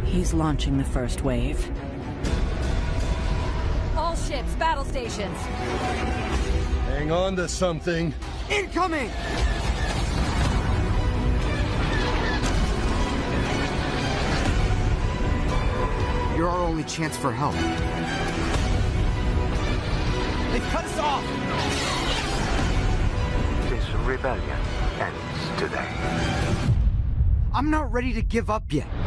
He's launching the first wave. All ships, battle stations. Hang on to something. Incoming! You're our only chance for help. They've cut us off! This rebellion ends today. I'm not ready to give up yet.